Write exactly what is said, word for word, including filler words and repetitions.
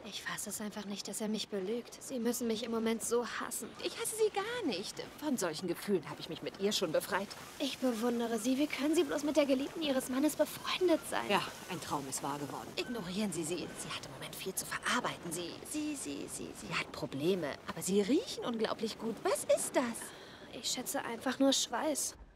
Ich fasse es einfach nicht, dass er mich belügt. Sie müssen mich im Moment so hassen. Ich hasse sie gar nicht. Von solchen Gefühlen habe ich mich mit ihr schon befreit. Ich bewundere sie. Wie können Sie bloß mit der Geliebten Ihres Mannes befreundet sein? Ja, ein Traum ist wahr geworden. Ignorieren Sie sie. Sie hat im Moment viel zu verarbeiten. Sie, sie, sie, sie, sie hat Probleme. Aber sie riechen unglaublich gut. Was ist das? Ich schätze einfach nur Schweiß.